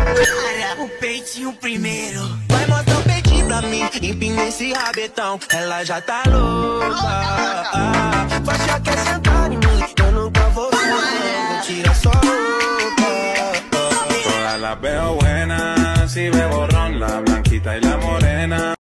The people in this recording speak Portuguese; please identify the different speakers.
Speaker 1: O peitinho primeiro.
Speaker 2: Vai mostrar o peitinho pra mim, empina esse rabetão. Ela já tá louca. Vai já quer sentar em mim, eu nunca vou tirar só roupa.
Speaker 3: Todas las veo buenas, si bebo ron, la blanquita y la morena.